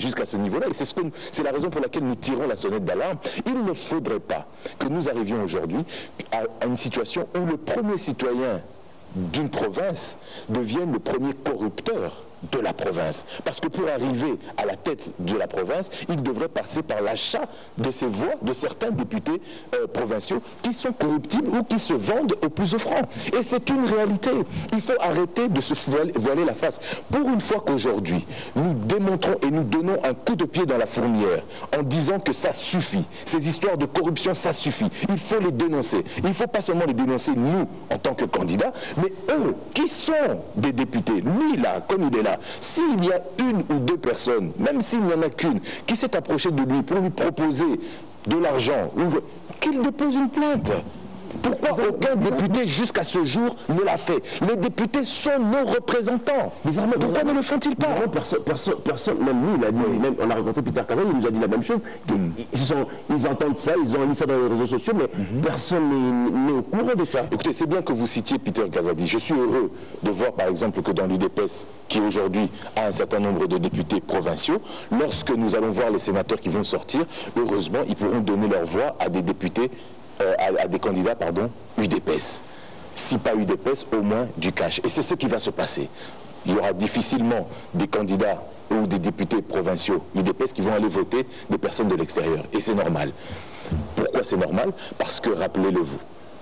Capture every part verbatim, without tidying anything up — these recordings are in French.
jusqu'à ce niveau-là. Et c'est ce que, c'est la raison pour laquelle nous tirons la sonnette d'alarme. Il ne faudrait pas que nous arrivions aujourd'hui à, à une situation où le premier citoyen d'une province devienne le premier corrupteur de la province. Parce que pour arriver à la tête de la province, il devrait passer par l'achat de ces voix de certains députés euh, provinciaux qui sont corruptibles ou qui se vendent au plus offrant. Et c'est une réalité. Il faut arrêter de se voiler, voiler la face. Pour une fois qu'aujourd'hui, nous démontrons et nous donnons un coup de pied dans la fourmilière en disant que ça suffit. Ces histoires de corruption, ça suffit. Il faut les dénoncer. Il ne faut pas seulement les dénoncer, nous, en tant que candidats, mais eux, qui sont des députés. Lui, là, comme il est là, s'il y a une ou deux personnes, même s'il n'y en a qu'une, qui s'est approchée de lui pour lui proposer de l'argent, qu'il dépose une plainte. Pourquoi aucun député jusqu'à ce jour ne l'a fait? Les députés sont nos représentants. Bizarrement, pourquoi ne le font-ils pas? Personne, personne, personne, même nous, il a dit, même, on a rencontré Peter Caron, il nous a dit la même chose. Ils, sont, ils entendent ça, ils ont mis ça dans les réseaux sociaux, mais mm-hmm. personne n'est au courant de ça. Écoutez, c'est bien que vous citiez Peter Kazadi. Je suis heureux de voir, par exemple, que dans l'U D P E S, qui aujourd'hui a un certain nombre de députés provinciaux, lorsque nous allons voir les sénateurs qui vont sortir, heureusement, ils pourront donner leur voix à des députés Euh, à, à des candidats, pardon, U D P E S. Si pas U D P E S, au moins du cash. Et c'est ce qui va se passer. Il y aura difficilement des candidats ou des députés provinciaux U D P E S qui vont aller voter des personnes de l'extérieur. Et c'est normal. Pourquoi c'est normal? Parce que, rappelez-le vous,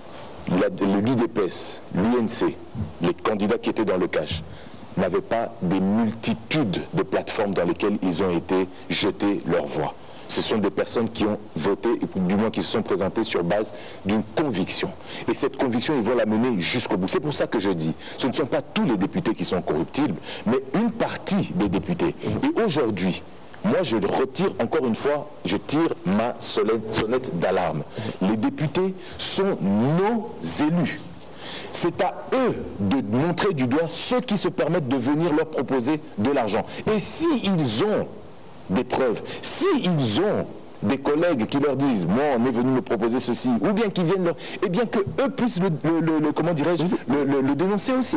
l'U D P E S, l'U N C, les candidats qui étaient dans le cash, n'avaient pas des multitudes de plateformes dans lesquelles ils ont été jetés leur voix. Ce sont des personnes qui ont voté, du moins qui se sont présentées sur base d'une conviction. Et cette conviction, ils vont la mener jusqu'au bout. C'est pour ça que je dis, ce ne sont pas tous les députés qui sont corruptibles, mais une partie des députés. Et aujourd'hui, moi je retire encore une fois, je tire ma sonnette d'alarme. Les députés sont nos élus. C'est à eux de montrer du doigt ceux qui se permettent de venir leur proposer de l'argent. Et s'ils ont des preuves, s'ils ont des collègues qui leur disent, moi on est venu me proposer ceci, ou bien qu'ils viennent leur... eh bien que eux puissent le, le, le, le comment dirais-je, le, le, le dénoncer aussi.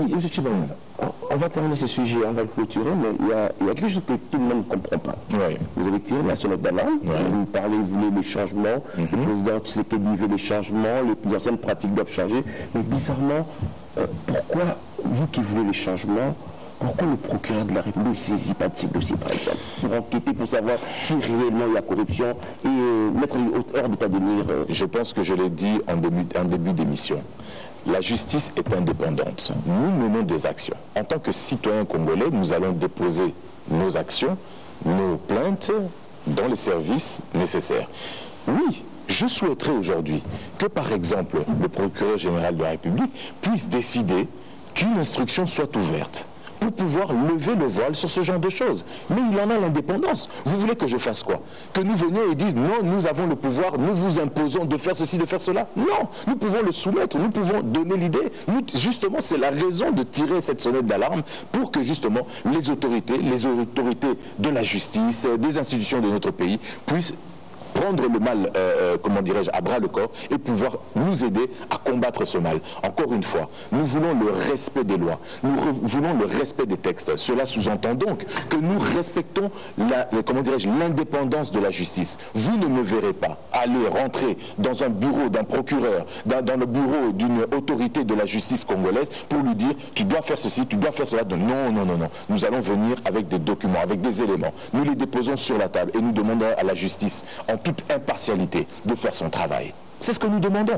On va terminer ce sujet, on va le clôturer, mais il y a, il y a quelque chose que tout le monde ne comprend pas. Oui. Vous avez tiré la sonnette d'alarme, oui. Vous parlez, vous voulez les changements, mm-hmm. Le président Tshisekedi veut les changements, les plus anciennes pratiques doivent changer, mais bizarrement, euh, pourquoi vous qui voulez les changements, pourquoi le procureur de la République ne saisit pas de ces dossiers, par exemple, pour enquêter, pour savoir si réellement il y a corruption et euh, mettre hors d'état de nuire euh... Je pense que je l'ai dit en début, en début d'émission. La justice est indépendante. Nous menons des actions. En tant que citoyens congolais, nous allons déposer nos actions, nos plaintes dans les services nécessaires. Oui, je souhaiterais aujourd'hui que, par exemple, le procureur général de la République puisse décider qu'une instruction soit ouverte pour pouvoir lever le voile sur ce genre de choses. Mais il en a l'indépendance. Vous voulez que je fasse quoi? Que nous venions et disions, non, nous avons le pouvoir, nous vous imposons de faire ceci, de faire cela? Non, nous pouvons le soumettre, nous pouvons donner l'idée. Nous, justement, c'est la raison de tirer cette sonnette d'alarme pour que, justement, les autorités, les autorités de la justice, des institutions de notre pays puissent prendre le mal, euh, comment dirais-je, à bras le corps et pouvoir nous aider à combattre ce mal. Encore une fois, nous voulons le respect des lois, nous voulons le respect des textes. Cela sous-entend donc que nous respectons la, comment dirais-je, l'indépendance de la justice. Vous ne me verrez pas aller rentrer dans un bureau d'un procureur, dans, dans le bureau d'une autorité de la justice congolaise pour lui dire tu dois faire ceci, tu dois faire cela. Non, non, non, non. Nous allons venir avec des documents, avec des éléments. Nous les déposons sur la table et nous demandons à la justice en toute impartialité de faire son travail. C'est ce que nous demandons.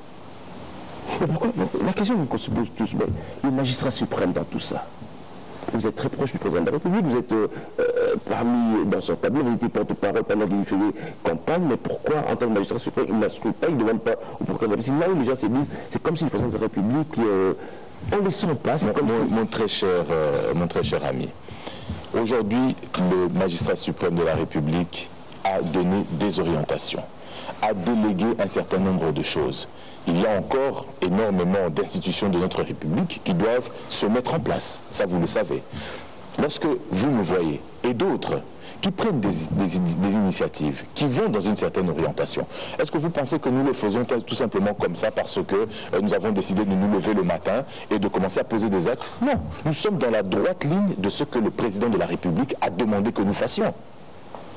Mais pourquoi, la question qu'on se pose tous, mais le magistrat suprême dans tout ça, vous êtes très proche du président de la République, vous êtes euh, parmi, dans son cabinet, vous étiez porte-parole pendant qu'il faisait campagne, mais pourquoi, en tant que magistrat suprême, il n'instruit pas, il ne demande pas au procureur de la République? Là où les gens se disent, c'est comme si le président de la République, euh, on les sent pas. Mon, comme mon, si... mon, très cher, euh, mon très cher ami, aujourd'hui, le magistrat suprême de la République a donné des orientations, a délégué un certain nombre de choses. Il y a encore énormément d'institutions de notre République qui doivent se mettre en place, ça vous le savez. Lorsque vous me voyez, et d'autres, qui prennent des, des, des initiatives, qui vont dans une certaine orientation, est-ce que vous pensez que nous le faisons tout simplement comme ça parce que euh, nous avons décidé de nous lever le matin et de commencer à poser des actes? Non, nous sommes dans la droite ligne de ce que le président de la République a demandé que nous fassions.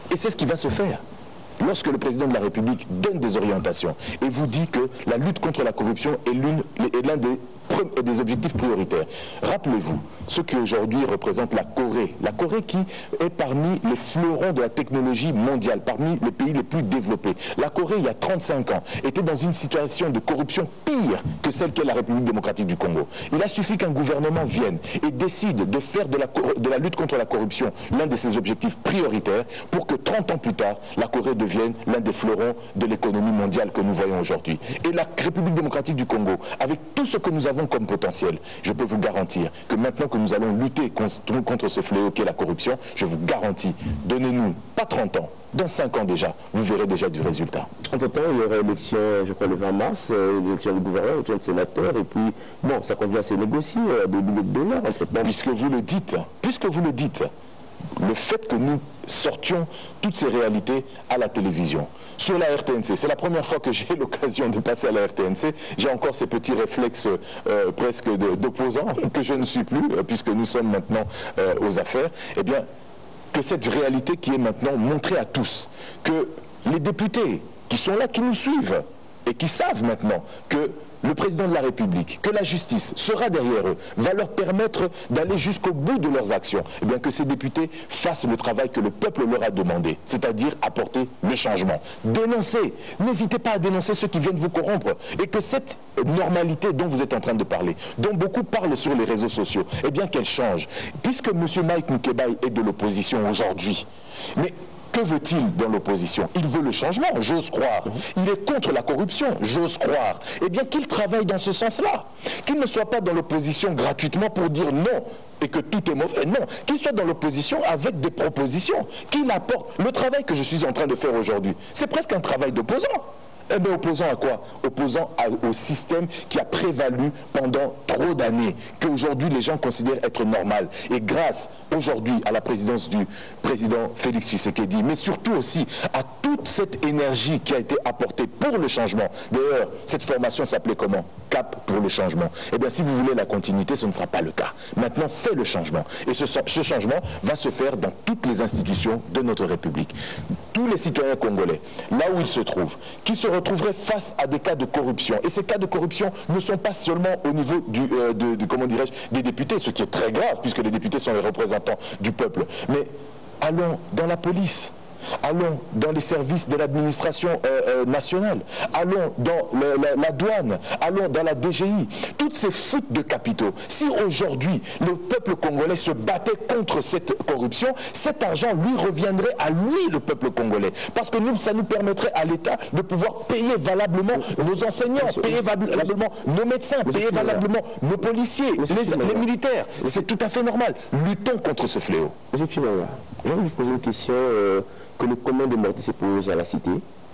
Et c'est ce qui va se faire. Lorsque le président de la République donne des orientations et vous dit que la lutte contre la corruption est l'un des, des objectifs prioritaires. Rappelez-vous, ce qui aujourd'hui représente la Corée, la Corée qui est parmi les fleurons de la technologie mondiale, parmi les pays les plus développés. La Corée, il y a trente-cinq ans, était dans une situation de corruption pire que celle qu'est la République démocratique du Congo. Il a suffi qu'un gouvernement vienne et décide de faire de la, de la lutte contre la corruption l'un de ses objectifs prioritaires pour que trente ans plus tard, la Corée devienne l'un des fleurons de l'économie mondiale que nous voyons aujourd'hui. Et la République démocratique du Congo, avec tout ce que nous avons comme potentiel, je peux vous garantir que maintenant que nous allons lutter contre ce fléau qu'est la corruption, je vous garantis, donnez-nous pas trente ans, dans cinq ans déjà, vous verrez déjà du résultat. Entre-temps, il y aura l'élection, je crois, le vingt mars, l'élection du gouverneur, l'élection de sénateur, et puis, bon, ça convient à se négocier, euh, des milliers de dollars, entre-temps. Puisque vous le dites, puisque vous le dites, le fait que nous sortions toutes ces réalités à la télévision, sur la R T N C, c'est la première fois que j'ai l'occasion de passer à la R T N C, j'ai encore ces petits réflexes euh, presque d'opposants, que je ne suis plus, euh, puisque nous sommes maintenant euh, aux affaires, eh bien, que cette réalité qui est maintenant montrée à tous, que les députés qui sont là, qui nous suivent, et qui savent maintenant que le président de la République, que la justice sera derrière eux, va leur permettre d'aller jusqu'au bout de leurs actions, et bien que ces députés fassent le travail que le peuple leur a demandé, c'est-à-dire apporter le changement. Dénoncez, n'hésitez pas à dénoncer ceux qui viennent vous corrompre, et que cette normalité dont vous êtes en train de parler, dont beaucoup parlent sur les réseaux sociaux, eh bien qu'elle change. Puisque M. Mike Moukebaï est de l'opposition aujourd'hui, mais que veut-il dans l'opposition? Il veut le changement, j'ose croire. Il est contre la corruption, j'ose croire. Eh bien qu'il travaille dans ce sens-là. Qu'il ne soit pas dans l'opposition gratuitement pour dire non et que tout est mauvais. Non, qu'il soit dans l'opposition avec des propositions. Qu'il apporte le travail que je suis en train de faire aujourd'hui. C'est presque un travail d'opposant. Eh bien, opposant à quoi? Opposant à, au système qui a prévalu pendant trop d'années, qu'aujourd'hui les gens considèrent être normal. Et grâce aujourd'hui à la présidence du président Félix Tshisekedi, mais surtout aussi à toute cette énergie qui a été apportée pour le changement. D'ailleurs, cette formation s'appelait comment? Cap pour le changement. Eh bien, si vous voulez la continuité, ce ne sera pas le cas. Maintenant, c'est le changement. Et ce, ce changement va se faire dans toutes les institutions de notre République. Tous les citoyens congolais, là où ils se trouvent, qui se retrouveraient face à des cas de corruption. Et ces cas de corruption ne sont pas seulement au niveau du, euh, de, de, comment dirais-je, des députés, ce qui est très grave, puisque les députés sont les représentants du peuple. Mais allons dans la police. Allons dans les services de l'administration euh, euh, nationale, allons dans le, la, la douane, allons dans la D G I, toutes ces fuites de capitaux. Si aujourd'hui le peuple congolais se battait contre cette corruption, cet argent lui reviendrait à lui, le peuple congolais. Parce que nous, ça nous permettrait à l'État de pouvoir payer valablement nos enseignants, payer valablement nos médecins, payer valablement nos policiers, les, les militaires. C'est tout à fait normal. Luttons contre ce fléau. Monsieur Chinola, j'ai envie de vous poser une question euh, que le commun des morts se pose à la cité.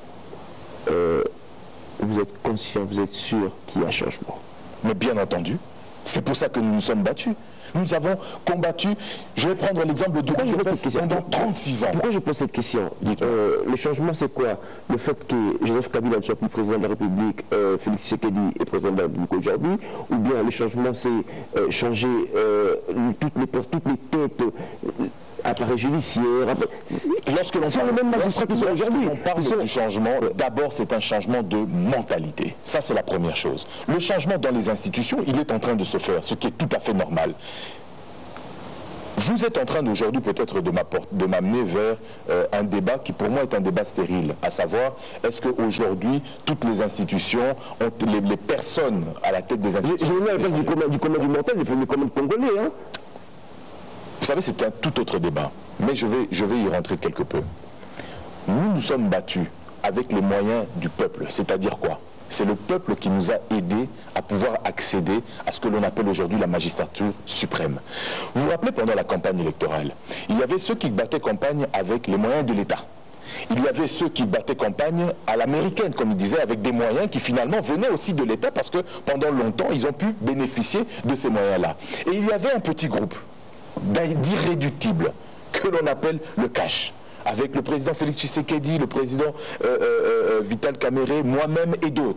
Euh, vous êtes conscient, vous êtes sûr qu'il y a un changement? Mais bien entendu. C'est pour ça que nous nous sommes battus. Nous avons combattu, je vais prendre l'exemple du Pourquoi je pose cette question pendant trente-six ans. Pourquoi je pose cette question? euh, Le changement, c'est quoi? Le fait que Joseph Kabila ne soit plus président de la République, euh, Félix Tshisekedi est président de la République aujourd'hui, ou bien le changement, c'est euh, changer euh, toutes, les, toutes les têtes euh, appareil judiciaire. Lorsque l'on parle, on parle du changement, d'abord c'est un changement de mentalité. Ça c'est la première chose. Le changement dans les institutions, il est en train de se faire, ce qui est tout à fait normal. Vous êtes en train d'aujourd'hui peut-être de m'amener vers euh, un débat qui pour moi est un débat stérile, à savoir, est-ce qu'aujourd'hui toutes les institutions, ont, les, les personnes à la tête des institutions... Je vais mettre du commun du, commun du mental, des premiers communs congolais, hein. Vous savez, c'est un tout autre débat, mais je vais, je vais y rentrer quelque peu. Nous nous sommes battus avec les moyens du peuple, c'est-à-dire quoi? C'est le peuple qui nous a aidés à pouvoir accéder à ce que l'on appelle aujourd'hui la magistrature suprême. Vous vous rappelez, pendant la campagne électorale, il y avait ceux qui battaient campagne avec les moyens de l'État. Il y avait ceux qui battaient campagne à l'américaine, comme il disait, avec des moyens qui finalement venaient aussi de l'État parce que pendant longtemps, ils ont pu bénéficier de ces moyens-là. Et il y avait un petit groupe d'irréductibles que l'on appelle le cash, avec le président Félix Tshisekedi, le président euh, euh, Vital Kamerhe, moi-même et d'autres.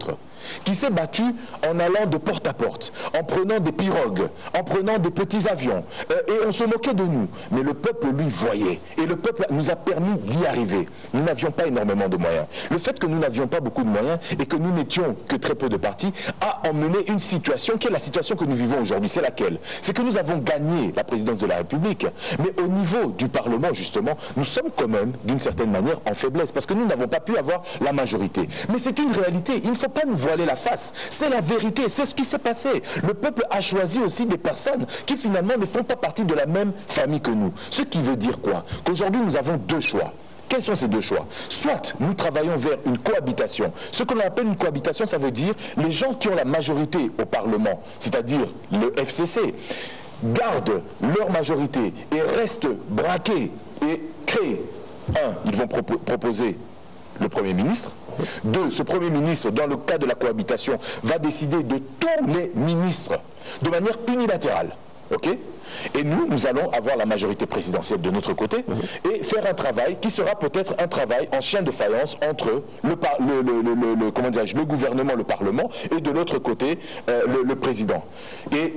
qui s'est battu en allant de porte à porte, en prenant des pirogues, en prenant des petits avions, euh, et on se moquait de nous. Mais le peuple, lui, voyait. Et le peuple nous a permis d'y arriver. Nous n'avions pas énormément de moyens. Le fait que nous n'avions pas beaucoup de moyens et que nous n'étions que très peu de partis a emmené une situation qui est la situation que nous vivons aujourd'hui. C'est laquelle? C'est que nous avons gagné la présidence de la République, mais au niveau du Parlement, justement, nous sommes quand même, d'une certaine manière, en faiblesse, parce que nous n'avons pas pu avoir la majorité. Mais c'est une réalité, il ne faut pas nous voiler la face. C'est la vérité, c'est ce qui s'est passé. Le peuple a choisi aussi des personnes qui finalement ne font pas partie de la même famille que nous. Ce qui veut dire quoi? Qu'aujourd'hui, nous avons deux choix. Quels sont ces deux choix? Soit nous travaillons vers une cohabitation. Ce que l'on appelle une cohabitation, ça veut dire les gens qui ont la majorité au Parlement, c'est-à-dire le F C C, gardent leur majorité et restent braqués et créent. Un, ils vont propo- proposer le Premier ministre. Deux, ce Premier ministre, dans le cas de la cohabitation, va décider de tous les ministres de manière unilatérale. Ok? Et nous, nous allons avoir la majorité présidentielle de notre côté et faire un travail qui sera peut-être un travail en chien de faïence entre le, par, le, le, le, le, comment dirais-je, le gouvernement, le Parlement et de l'autre côté euh, le, le président. Et, et,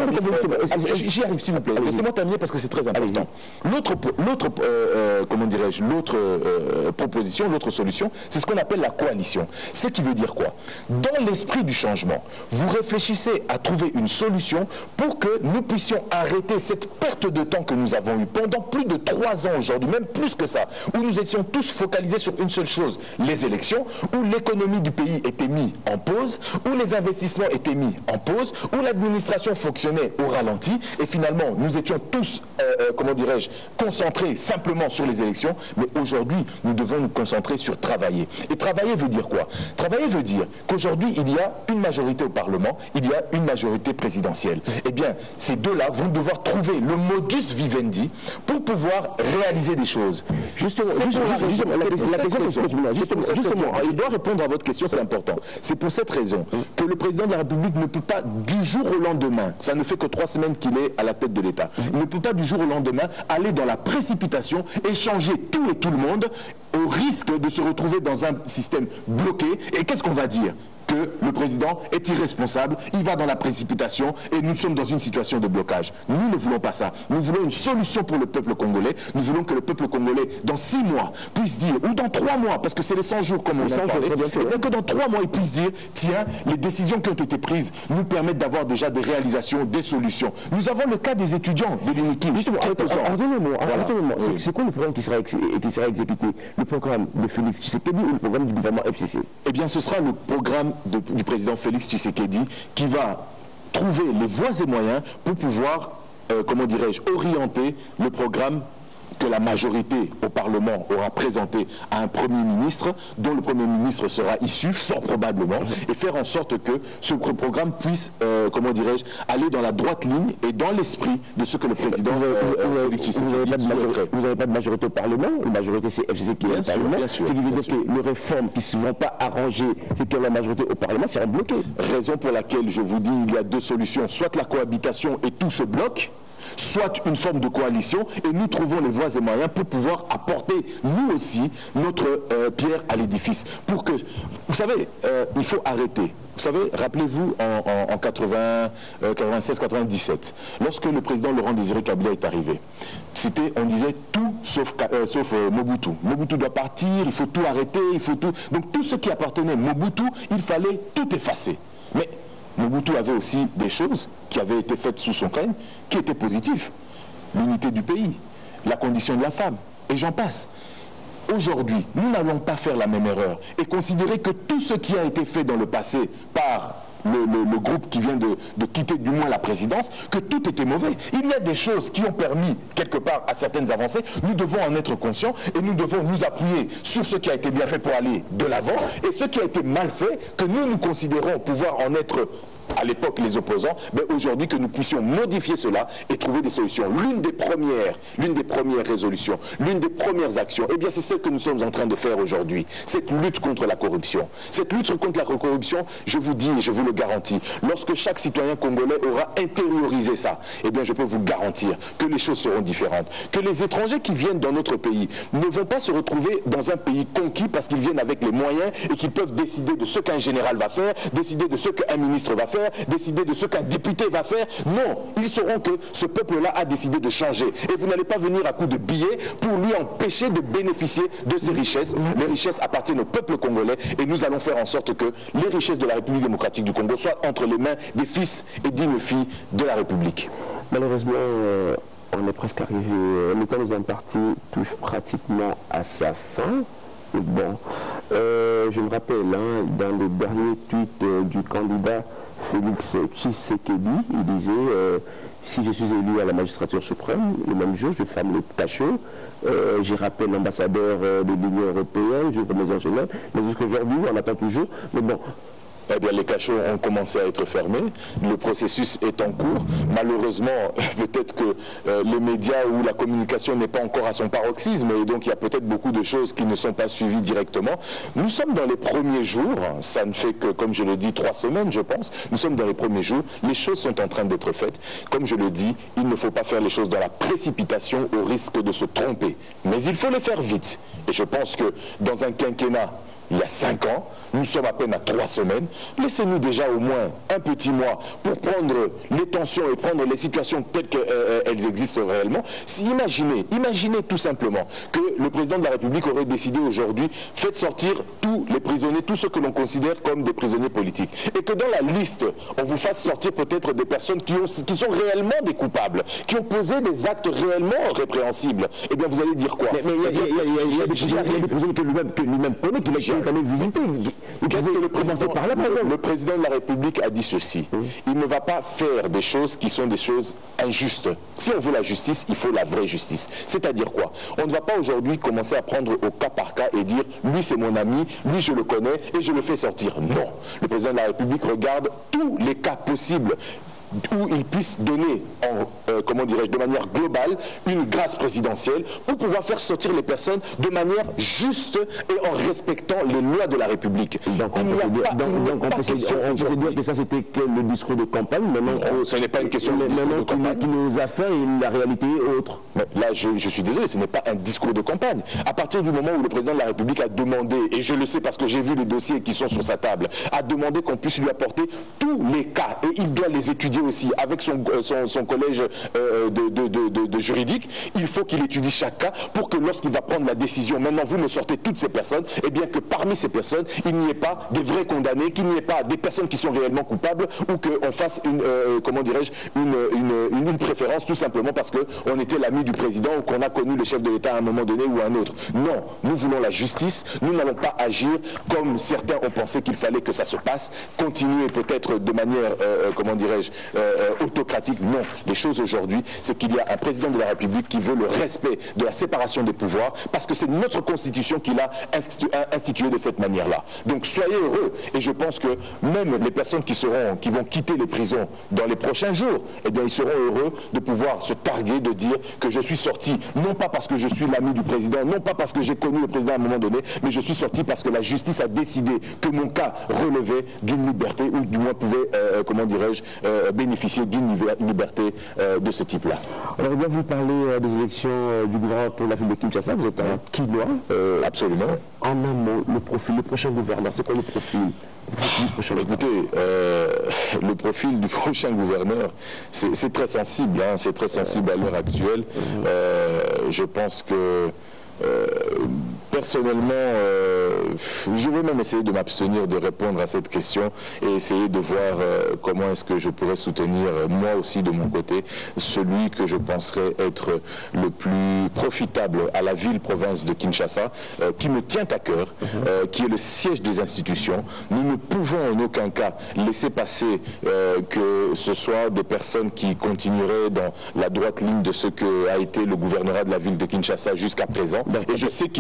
et j'y arrive s'il vous plaît. Laissez-moi terminer parce que c'est très important. L'autre, l'autre, euh, comment dirais-je, l'autre euh, proposition, l'autre solution, c'est ce qu'on appelle la coalition. Ce qui veut dire quoi? Dans l'esprit du changement, vous réfléchissez à trouver une solution pour que nous puissions arrêter cette perte de temps que nous avons eue pendant plus de trois ans aujourd'hui, même plus que ça, où nous étions tous focalisés sur une seule chose, les élections, où l'économie du pays était mise en pause, où les investissements étaient mis en pause, où l'administration fonctionnait au ralenti, et finalement nous étions tous, euh, euh, comment dirais-je, concentrés simplement sur les élections, mais aujourd'hui nous devons nous concentrer sur travailler. Et travailler veut dire quoi? Travailler veut dire qu'aujourd'hui il y a une majorité au Parlement, il y a une majorité présidentielle. Eh bien, ces deux-là vont devoir trouver le modus vivendi pour pouvoir réaliser des choses. Justement, justement, je dois répondre à votre question, c'est important. C'est pour cette raison que le président de la République ne peut pas du jour au lendemain, ça ne fait que trois semaines qu'il est à la tête de l'État, il ne peut pas du jour au lendemain aller dans la précipitation et changer tout et tout le monde au risque de se retrouver dans un système bloqué. Et qu'est-ce qu'on va dire? Que le président est irresponsable, il va dans la précipitation et nous sommes dans une situation de blocage. Nous ne voulons pas ça. Nous voulons une solution pour le peuple congolais. Nous voulons que le peuple congolais, dans six mois, puisse dire, ou dans trois mois, parce que c'est les cent jours comme on a parlé, et que dans trois mois, il puisse dire, tiens, les décisions qui ont été prises nous permettent d'avoir déjà des réalisations, des solutions. Nous avons le cas des étudiants de l'UNIKI. Pardonnez-moi, c'est quoi le programme qui sera, qui sera exécuté? Le programme de Félix Tshisekedi ou le programme du gouvernement F C C? Eh bien, ce sera le programme De, du président Félix Tshisekedi qui va trouver les voies et moyens pour pouvoir, euh, comment dirais-je, orienter le programme que la majorité au Parlement aura présenté à un Premier ministre, dont le Premier ministre sera issu, fort probablement, et faire en sorte que ce programme puisse, euh, comment dirais-je, aller dans la droite ligne et dans l'esprit de ce que le président euh, Félix Tshisekedi souhaiterait. Vous n'avez pas de majorité au Parlement, la majorité c'est F C C qui est au Parlement, bien sûr, ce qui veut dire que les réformes qui ne vont pas arranger ceux qui ont la majorité au Parlement seront bloquées. Raison pour laquelle je vous dis il y a deux solutions, soit la cohabitation et tout se bloque, soit une forme de coalition et nous trouvons les voies et moyens pour pouvoir apporter nous aussi notre euh, pierre à l'édifice. Pour que, vous savez, euh, il faut arrêter. Vous savez, rappelez-vous en, en, en quatre-vingt-seize quatre-vingt-dix-sept, lorsque le président Laurent Désiré Kabila est arrivé, c'était, on disait tout sauf, euh, sauf euh, Mobutu. Mobutu doit partir, il faut tout arrêter, il faut tout. Donc tout ce qui appartenait à Mobutu, il fallait tout effacer. Mais Mobutu avait aussi des choses qui avaient été faites sous son règne, qui étaient positives. L'unité du pays, la condition de la femme, et j'en passe. Aujourd'hui, nous n'allons pas faire la même erreur et considérer que tout ce qui a été fait dans le passé par le, le, le groupe qui vient de, de quitter du moins la présidence, que tout était mauvais. Il y a des choses qui ont permis quelque part à certaines avancées. Nous devons en être conscients et nous devons nous appuyer sur ce qui a été bien fait pour aller de l'avant et ce qui a été mal fait, que nous nous considérons pouvoir en être à l'époque les opposants, mais aujourd'hui que nous puissions modifier cela et trouver des solutions. L'une des premières, l'une des premières résolutions, l'une des premières actions, eh bien c'est ce que nous sommes en train de faire aujourd'hui. Cette lutte contre la corruption. Cette lutte contre la corruption, je vous dis et je vous le garantis, lorsque chaque citoyen congolais aura intériorisé ça, eh bien je peux vous garantir que les choses seront différentes. Que les étrangers qui viennent dans notre pays ne vont pas se retrouver dans un pays conquis parce qu'ils viennent avec les moyens et qu'ils peuvent décider de ce qu'un général va faire, décider de ce qu'un ministre va faire, décider de ce qu'un député va faire. Non, ils sauront que ce peuple-là a décidé de changer. Et vous n'allez pas venir à coup de billets pour lui empêcher de bénéficier de ces richesses. Les richesses appartiennent au peuple congolais et nous allons faire en sorte que les richesses de la République démocratique du Congo soient entre les mains des fils et dignes filles de la République. Malheureusement, euh, on est presque arrivé, euh, le temps nous imparti touche pratiquement à sa fin. Bon, euh, je me rappelle, hein, dans les derniers tweets euh, du candidat Félix Tshisekedi, il disait euh, si je suis élu à la magistrature suprême, le même jour, je ferme le cachot. Euh, J'y rappelle l'ambassadeur euh, de l'Union européenne, j'ouvre mes enchaînements, mais jusqu'aujourd'hui, on attend toujours. Mais bon. Eh bien, les cachots ont commencé à être fermés, le processus est en cours. Malheureusement, peut-être que euh, les médias ou la communication n'est pas encore à son paroxysme, et donc il y a peut-être beaucoup de choses qui ne sont pas suivies directement. Nous sommes dans les premiers jours, ça ne fait que, comme je le dis, trois semaines, je pense. Nous sommes dans les premiers jours, les choses sont en train d'être faites. Comme je le dis, il ne faut pas faire les choses dans la précipitation au risque de se tromper. Mais il faut les faire vite. Et je pense que dans un quinquennat, il y a cinq ans, nous sommes à peine à trois semaines. Laissez-nous déjà au moins un petit mois pour prendre les tensions et prendre les situations telles qu'elles existent réellement. Si, imaginez, imaginez tout simplement que le président de la République aurait décidé aujourd'hui, faites sortir tous les prisonniers, tous ceux que l'on considère comme des prisonniers politiques. Et que dans la liste, on vous fasse sortir peut-être des personnes qui, ont, qui sont réellement des coupables, qui ont posé des actes réellement répréhensibles. Eh bien, vous allez dire quoi? Mais il y a des prisonniers que lui-même connaît, qu'il a visiter. Qu'est-ce que le président, par là, le, le président de la République a dit ceci. Oui. Il ne va pas faire des choses qui sont des choses injustes. Si on veut la justice, il faut la vraie justice. C'est-à-dire quoi? On ne va pas aujourd'hui commencer à prendre au cas par cas et dire lui c'est mon ami, lui je le connais et je le fais sortir. Non. Le président de la République regarde tous les cas possibles où il puisse donner, en, euh, comment dirais-je, de manière globale, une grâce présidentielle pour pouvoir faire sortir les personnes de manière juste et en respectant les lois de la République. Donc on peut se dire que ça c'était que le discours de campagne, maintenant non, ce n'est pas une question de discours de campagne qui nous a fait et la réalité est autre. Mais là je, je suis désolé, ce n'est pas un discours de campagne. À partir du moment où le président de la République a demandé, et je le sais parce que j'ai vu les dossiers qui sont sur sa table, a demandé qu'on puisse lui apporter tous les cas et il doit les étudier aussi avec son, son, son collège euh, de, de, de, de, de juridique, il faut qu'il étudie chaque cas pour que lorsqu'il va prendre la décision, maintenant vous me sortez toutes ces personnes, et bien que parmi ces personnes, il n'y ait pas des vrais condamnés, qu'il n'y ait pas des personnes qui sont réellement coupables ou qu'on fasse une, euh, comment dirais-je, une, une, une, une préférence tout simplement parce qu'on était l'ami du président ou qu'on a connu le chef de l'État à un moment donné ou à un autre. Non, nous voulons la justice, nous n'allons pas agir comme certains ont pensé qu'il fallait que ça se passe, continuer peut-être de manière, euh, comment dirais-je, euh, autocratique. Non, les choses aujourd'hui, c'est qu'il y a un président de la République qui veut le respect de la séparation des pouvoirs parce que c'est notre constitution qui l'a institué, institué de cette manière-là. Donc soyez heureux et je pense que même les personnes qui seront, qui vont quitter les prisons dans les prochains jours, eh bien ils seront heureux de pouvoir se targuer de dire que je suis sorti, non pas parce que je suis l'ami du président, non pas parce que j'ai connu le président à un moment donné, mais je suis sorti parce que la justice a décidé que mon cas relevait d'une liberté ou du moins pouvait, euh, comment dirais-je, euh, bénéficier d'une liberté euh, de ce type-là. Alors bien vous parlez euh, des élections euh, du gouvernement pour la ville de Kinshasa, vous êtes un Kinois. Euh, Absolument. En un mot, le profil, le prochain gouverneur, c'est quoi le profil? Écoutez, euh, le profil du prochain gouverneur, c'est très sensible, hein, c'est très sensible à l'heure actuelle. Euh, je pense que Euh, personnellement, euh, je vais même essayer de m'abstenir de répondre à cette question et essayer de voir euh, comment est-ce que je pourrais soutenir, euh, moi aussi de mon côté, celui que je penserais être le plus profitable à la ville-province de Kinshasa, euh, qui me tient à cœur, euh, qui est le siège des institutions. Nous ne pouvons en aucun cas laisser passer euh, que ce soit des personnes qui continueraient dans la droite ligne de ce que a été le gouvernorat de la ville de Kinshasa jusqu'à présent. Et je sais qu'il y a des candidats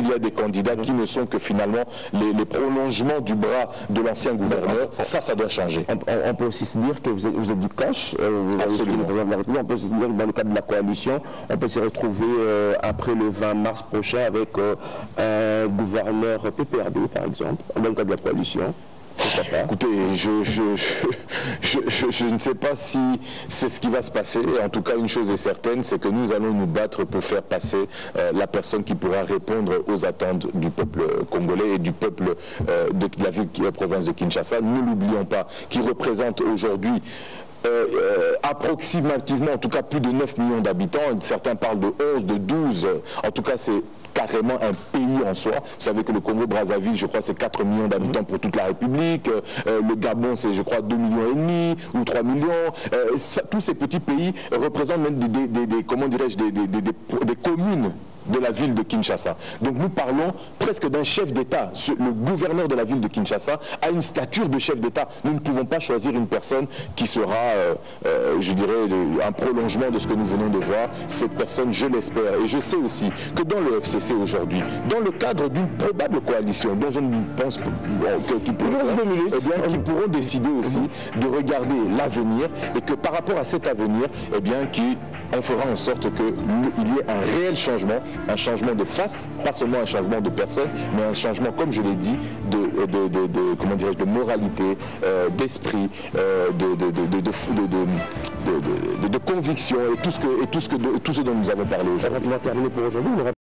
candidats qui ne sont que finalement les, les prolongements du bras de l'ancien gouverneur. Ça, ça doit changer. On, on, on peut aussi se dire que vous êtes, vous êtes du cash, euh, vous avez le président de la République. On peut aussi se dire que dans le cadre de la coalition, on peut se retrouver euh, après le vingt mars prochain avec euh, un gouverneur P P R D, par exemple, dans le cadre de la coalition. Écoutez, je, je, je, je, je ne sais pas si c'est ce qui va se passer. En tout cas, une chose est certaine, c'est que nous allons nous battre pour faire passer euh, la personne qui pourra répondre aux attentes du peuple congolais et du peuple euh, de la ville, la province de Kinshasa. Ne l'oublions pas, qui représente aujourd'hui Euh, euh, approximativement, en tout cas plus de neuf millions d'habitants, certains parlent de onze, de douze, en tout cas c'est carrément un pays en soi. Vous savez que le Congo-Brazzaville, je crois, c'est quatre millions d'habitants pour toute la République, euh, le Gabon, c'est, je crois, deux millions et demi ou trois millions. Euh, ça, tous ces petits pays représentent même des, des, des, des comment dirais-je, des, des, des, des, des communes de la ville de Kinshasa. Donc nous parlons presque d'un chef d'État. Le gouverneur de la ville de Kinshasa a une stature de chef d'État. Nous ne pouvons pas choisir une personne qui sera, euh, euh, je dirais, le, un prolongement de ce que nous venons de voir. Cette personne, je l'espère, et je sais aussi que dans le F C C aujourd'hui, dans le cadre d'une probable coalition, dont je ne pense pas qu'ils pourront, eh bien, qu'ils pourront décider aussi de regarder l'avenir, et que par rapport à cet avenir, eh bien, qui on fera en sorte qu'il y ait un réel changement, un changement de face, pas seulement un changement de personne, mais un changement, comme je l'ai dit, de, de, de, de, comment dirais-je, de moralité, euh, d'esprit, euh, de, de, de, de, de, de, de, de, de conviction et tout ce, que, et tout ce, que, de, tout ce dont nous avons parlé aujourd'hui. On va terminer pour aujourd'hui.